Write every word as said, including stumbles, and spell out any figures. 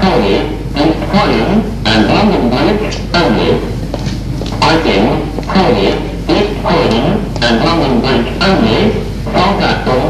Crawley, East Croydon and London Bridge only. Ifield, Crawley, East Croydon and London Bridge only. Contact